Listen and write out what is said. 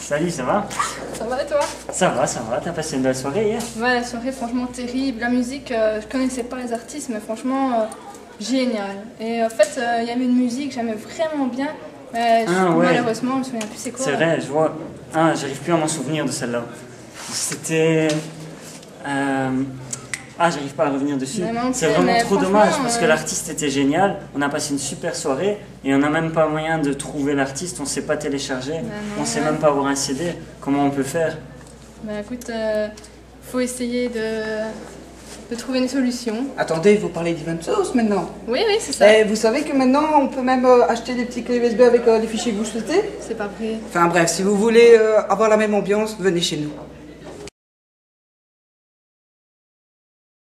Salut, ça va? Ça va et toi? Ça va. T'as passé une belle soirée hier? Ouais, la soirée franchement terrible. La musique, je connaissais pas les artistes, mais franchement génial. Et en fait, il y avait une musique que j'aimais vraiment bien, mais Ouais. malheureusement, je me souviens plus c'est quoi. C'est vrai, je vois. J'arrive plus à m'en souvenir de celle-là. C'était... j'arrive pas à revenir dessus. C'est vraiment trop dommage parce que l'artiste était génial. On a passé une super soirée et on n'a même pas moyen de trouver l'artiste. On sait pas télécharger, on sait même pas avoir un CD. Comment on peut faire? Bah écoute, faut essayer de trouver une solution. Attendez, vous parlez d'Event Source maintenant? Oui, c'est ça. Et vous savez que maintenant on peut même acheter des petits clés USB avec les fichiers que vous souhaitez? C'est pas vrai. Enfin bref, si vous voulez avoir la même ambiance, venez chez nous.